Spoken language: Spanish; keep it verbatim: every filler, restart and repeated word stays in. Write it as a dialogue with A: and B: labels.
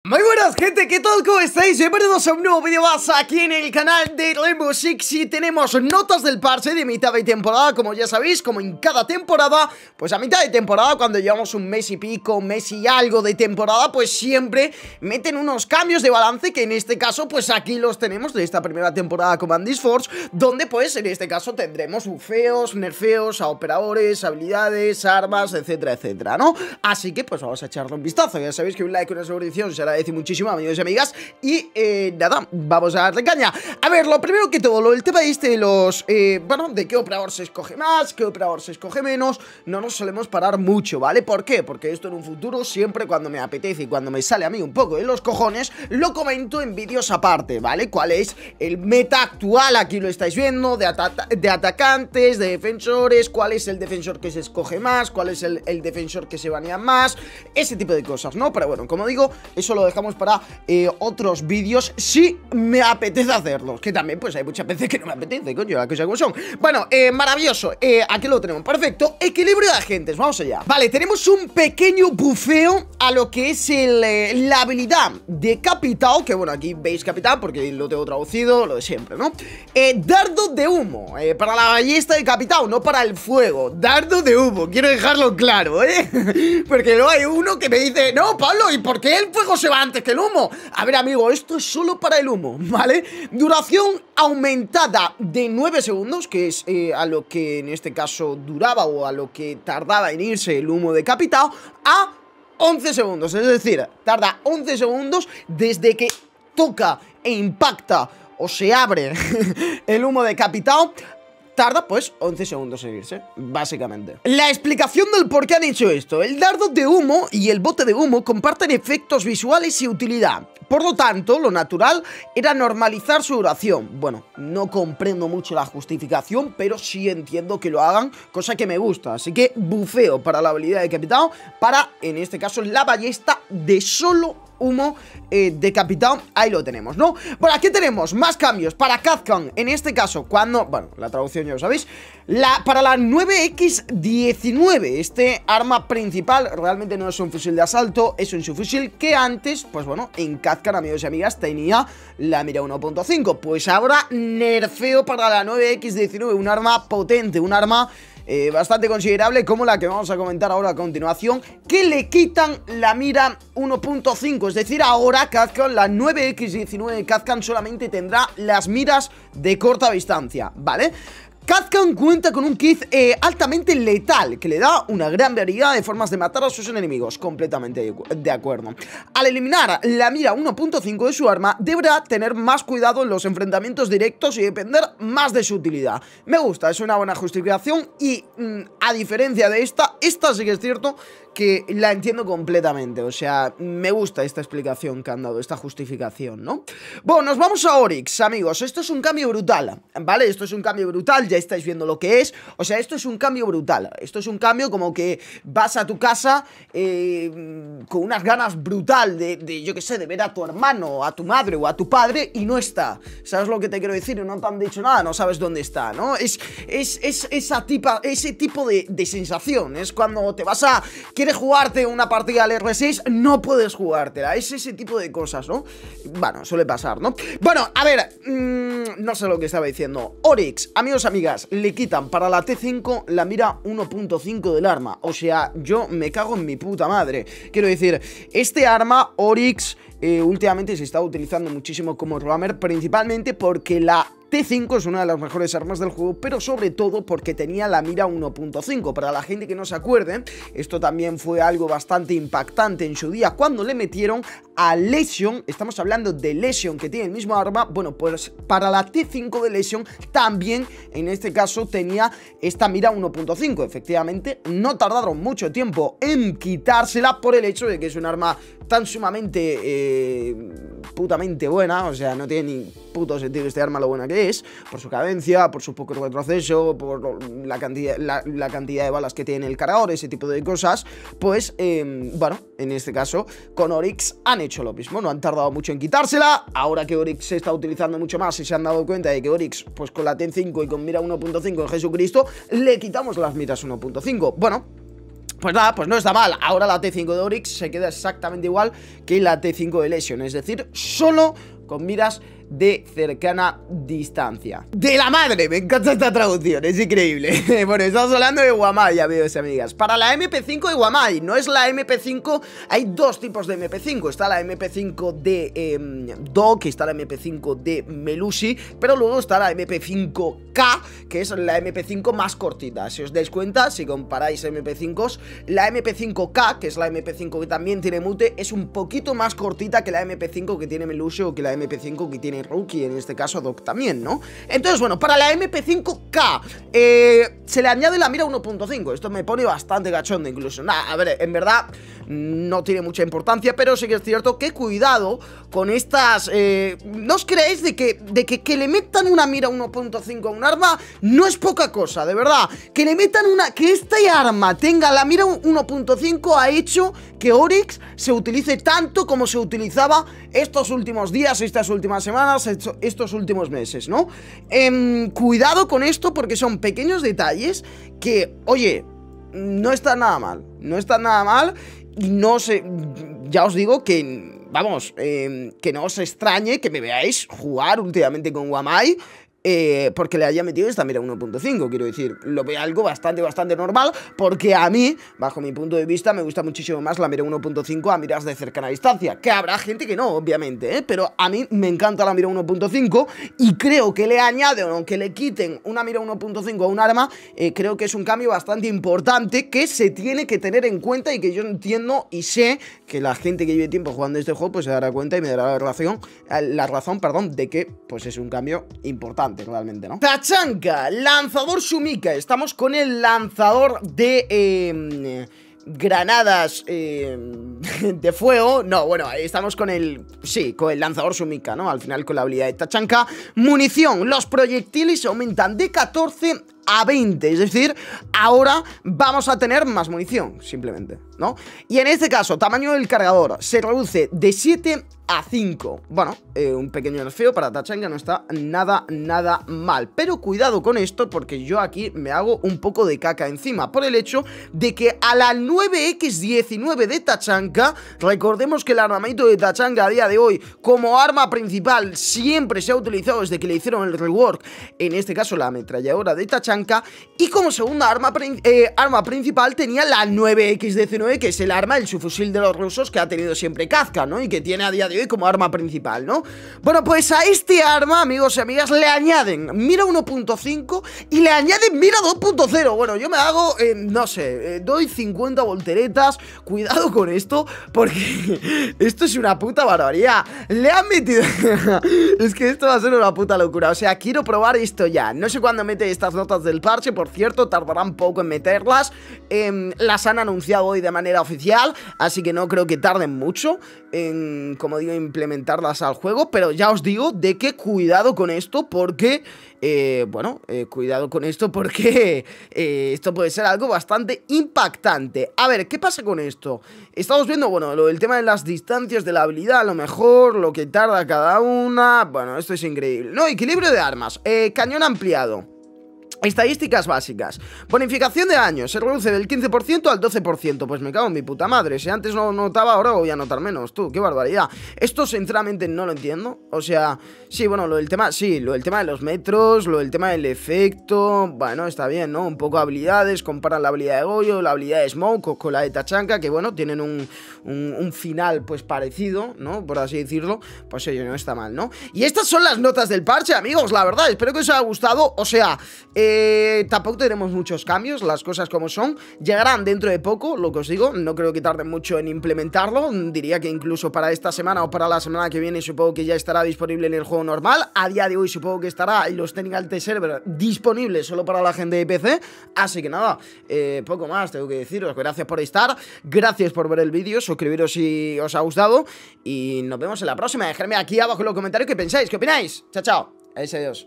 A: Muy buenas gente, ¿qué tal? ¿Cómo estáis? Bienvenidos a un nuevo vídeo más aquí en el canal de Rainbow Six. Y tenemos notas del parche de mitad de temporada, como ya sabéis, como en cada temporada. Pues a mitad de temporada, cuando llevamos un mes y pico, un mes y algo de temporada, pues siempre meten unos cambios de balance, que en este caso, pues aquí los tenemos de esta primera temporada Command and Force, donde pues en este caso tendremos bufeos, nerfeos a operadores, habilidades, armas, etcétera, etcétera, ¿no? Así que pues vamos a echarle un vistazo. Ya sabéis que un like, una suscripción se agradece muchísimo, amigos y amigas. Y eh, nada, vamos a darle caña. A ver, lo primero que todo, lo, el tema este de los eh, bueno, de qué operador se escoge más, qué operador se escoge menos, no nos solemos parar mucho, ¿vale? ¿Por qué? Porque esto en un futuro, siempre cuando me apetece y cuando me sale a mí un poco de los cojones, lo comento en vídeos aparte, ¿vale? ¿Cuál es el meta actual? Aquí lo estáis viendo, de, ata de atacantes, de defensores, cuál es el defensor que se escoge más, cuál es el, el defensor que se banea más, ese tipo de cosas, ¿no? Pero bueno, como digo, eso lo dejamos para eh, otros vídeos si me apetece hacerlos, que también pues hay muchas veces que no me apetece, coño, las cosas como son. Bueno, eh, maravilloso, eh, aquí lo tenemos, perfecto. Equilibrio de agentes, vamos allá. Vale, tenemos un pequeño bufeo a lo que es el, eh, la habilidad de Capitao, que bueno, aquí veis Capitao porque lo tengo traducido, lo de siempre, ¿no? Eh, dardo de humo, eh, para la ballesta de Capitao, no para el fuego. Dardo de humo, quiero dejarlo claro, ¿eh? Porque luego hay uno que me dice, no, Pablo, ¿y por qué el fuego se va antes que el humo? A ver, amigo, esto es solo para el humo, ¿vale? Duración aumentada de nueve segundos, que es eh, a lo que en este caso duraba o a lo que tardaba en irse el humo de Capitao, a once segundos, es decir, tarda once segundos desde que toca e impacta o se abre el humo de Capitao. Tarda pues once segundos en irse, básicamente. La explicación del por qué han hecho esto: el dardo de humo y el bote de humo comparten efectos visuales y utilidad. Por lo tanto, lo natural era normalizar su duración. Bueno, no comprendo mucho la justificación, pero sí entiendo que lo hagan, cosa que me gusta. Así que bufeo para la habilidad de Capitao, para, en este caso, la ballesta de solo humo eh, decapitado. Ahí lo tenemos, ¿no? Bueno, aquí tenemos más cambios para Kazkan. En este caso, cuando, bueno, la traducción ya lo sabéis, la, para la nueve equis diecinueve. Este arma principal realmente no es un fusil de asalto, es un subfusil que antes, pues bueno, en Kazkan, amigos y amigas, tenía la mira uno punto cinco. Pues ahora nerfeo para la nueve equis diecinueve, un arma potente, un arma Eh, bastante considerable, como la que vamos a comentar ahora a continuación, que le quitan la mira uno punto cinco. Es decir, ahora Kazkan, la nueve equis diecinueve Kazkan, solamente tendrá las miras de corta distancia, ¿vale? Kazkan cuenta con un kit eh, altamente letal, que le da una gran variedad de formas de matar a sus enemigos. Completamente de acuerdo. Al eliminar la mira uno punto cinco de su arma, deberá tener más cuidado en los enfrentamientos directos y depender más de su utilidad. Me gusta, es una buena justificación. Y mm, a diferencia de esta, esta sí que es cierto que la entiendo completamente. O sea, me gusta esta explicación que han dado, esta justificación, ¿no? Bueno, nos vamos a Oryx, amigos. Esto es un cambio brutal, ¿vale? Esto es un cambio brutal, ya estáis viendo lo que es. O sea, esto es un cambio brutal. Esto es un cambio como que vas a tu casa eh, con unas ganas brutal de, de, yo qué sé, de ver a tu hermano, a tu madre o a tu padre y no está. ¿Sabes lo que te quiero decir? No te han dicho nada, no sabes dónde está, ¿no? Es, es, es esa tipa, ese tipo de, de sensación. Es cuando te vas a... quieres jugarte una partida al R seis, no puedes jugártela. Es ese tipo de cosas, ¿no? Bueno, suele pasar, ¿no? Bueno, a ver, mmm, no sé lo que estaba diciendo. Oryx, amigos, amigas, le quitan para la T cinco la mira uno punto cinco del arma. O sea, yo me cago en mi puta madre. Quiero decir, este arma, Oryx, eh, últimamente se está utilizando muchísimo como roamer, principalmente porque la T cinco es una de las mejores armas del juego, pero sobre todo porque tenía la mira uno punto cinco. Para la gente que no se acuerde, esto también fue algo bastante impactante en su día cuando le metieron a Lesion. Estamos hablando de Lesion, que tiene el mismo arma. Bueno, pues para la T cinco de Lesion también, en este caso, tenía esta mira uno punto cinco. Efectivamente, no tardaron mucho tiempo en quitársela por el hecho de que es un arma tan sumamente eh, putamente buena. O sea, no tiene ni puto sentido este arma lo buena que es, por su cadencia, por su poco retroceso, por la cantidad, la, la cantidad de balas que tiene el cargador, ese tipo de cosas. Pues, eh, bueno, en este caso con Oryx han hecho lo mismo, no han tardado mucho en quitársela. Ahora que Oryx se está utilizando mucho más y se han dado cuenta de que Oryx, pues con la T cinco y con mira uno punto cinco en Jesucristo, le quitamos las miras uno punto cinco. Bueno, pues nada, pues no está mal. Ahora la T cinco de Oryx se queda exactamente igual que la T cinco de Lesion, es decir, solo con miras de cercana distancia. ¡De la madre! Me encanta esta traducción, es increíble. Bueno, estamos hablando de Wamai, amigos y amigas. Para la M P cinco de Wamai, no es la M P cinco, hay dos tipos de M P cinco. Está la M P cinco de eh, Doc, está la M P cinco de Melusi, pero luego está la M P cinco K, que es la M P cinco más cortita. Si os dais cuenta, si comparáis M P cinco, la M P cinco K, que es la M P cinco que también tiene mute, es un poquito más cortita que la M P cinco que tiene Melusi o que la M P cinco que tiene Rookie, en este caso Doc también, ¿no? Entonces, bueno, para la M P cinco K eh, se le añade la mira uno punto cinco. Esto me pone bastante cachondo incluso. Nada, a ver, en verdad no tiene mucha importancia, pero sí que es cierto que cuidado con estas... Eh, no os creéis de que, de que, que le metan una mira uno punto cinco a un arma no es poca cosa, de verdad. Que le metan una... Que este arma tenga la mira uno punto cinco ha hecho que Oryx se utilice tanto como se utilizaba estos últimos días, estas últimas semanas, estos últimos meses, ¿no? Eh, cuidado con esto porque son pequeños detalles que, oye, no están nada mal, no están nada mal y no sé, ya os digo que, vamos, eh, que no os extrañe que me veáis jugar últimamente con Wamai. Eh, porque le haya metido esta mira uno punto cinco, quiero decir, lo veo algo bastante, bastante normal, porque a mí, bajo mi punto de vista, me gusta muchísimo más la mira uno punto cinco a miras de cercana distancia, que habrá gente que no, obviamente, ¿eh? Pero a mí me encanta la mira uno punto cinco y creo que le añaden, aunque le quiten una mira uno punto cinco a un arma, eh, creo que es un cambio bastante importante que se tiene que tener en cuenta y que yo entiendo y sé que la gente que lleve tiempo jugando este juego pues se dará cuenta y me dará la razón, la razón, perdón, de que pues es un cambio importante realmente, ¿no? Tachanka, lanzador Shumika. Estamos con el lanzador de eh, granadas eh, de fuego. No, bueno, estamos con el... Sí, con el lanzador Shumika, ¿no? Al final con la habilidad de Tachanka. Munición, los proyectiles aumentan de catorce a veinte, es decir, ahora vamos a tener más munición, simplemente, ¿no? Y en este caso, tamaño del cargador se reduce de siete a cinco. Bueno, eh, un pequeño nerfeo para Tachanka no está nada, nada mal. Pero cuidado con esto porque yo aquí me hago un poco de caca encima por el hecho de que a la nueve equis diecinueve de Tachanka, recordemos que el armamento de Tachanka a día de hoy como arma principal siempre se ha utilizado desde que le hicieron el rework, en este caso la ametralladora de Tachanka, y como segunda arma, eh, arma principal tenía la nueve equis diecinueve, que es el arma, el subfusil de los rusos que ha tenido siempre Kazka, ¿no? Y que tiene a día de hoy como arma principal, ¿no? Bueno, pues a este arma, amigos y amigas, le añaden mira uno punto cinco y le añaden mira dos punto cero. Bueno, yo me hago, eh, no sé, eh, doy cincuenta volteretas. Cuidado con esto, porque esto es una puta barbaridad. Le han metido... Es que esto va a ser una puta locura. O sea, quiero probar esto ya. No sé cuándo mete estas notas del parche, por cierto, tardarán poco en meterlas. eh, Las han anunciado hoy de manera oficial, así que no creo que tarden mucho en, como digo, implementarlas al juego. Pero ya os digo de que cuidado con esto porque, eh, bueno, eh, cuidado con esto porque eh, esto puede ser algo bastante impactante. A ver, ¿qué pasa con esto? Estamos viendo, bueno, lo del tema de las distancias de la habilidad, a lo mejor, lo que tarda cada una. Bueno, esto es increíble. No, equilibrio de armas, eh, cañón ampliado. Estadísticas básicas. Bonificación de daño se reduce del quince por ciento al doce por ciento. Pues me cago en mi puta madre. Si antes no notaba, ahora voy a notar menos. Tú, qué barbaridad. Esto sinceramente no lo entiendo. O sea, sí, bueno, lo del tema, sí, lo del tema de los metros, lo del tema del efecto. Bueno, está bien, ¿no? Un poco habilidades. Comparan la habilidad de Goyo, la habilidad de Smoke con la de Tachanka, que bueno, tienen un, un, un final pues parecido, ¿no? Por así decirlo. Pues oye, no está mal, ¿no? Y estas son las notas del parche, amigos. La verdad, espero que os haya gustado. O sea, eh Eh, tampoco tenemos muchos cambios, las cosas como son. Llegarán dentro de poco, lo que os digo. No creo que tarden mucho en implementarlo. Diría que incluso para esta semana o para la semana que viene supongo que ya estará disponible en el juego normal. A día de hoy supongo que estará en los Technical Test Server disponibles solo para la gente de P C. Así que nada, eh, poco más tengo que deciros. Gracias por estar, gracias por ver el vídeo, suscribiros si os ha gustado y nos vemos en la próxima. Dejadme aquí abajo en los comentarios qué pensáis, qué opináis. Chao, chao. Adiós, adiós.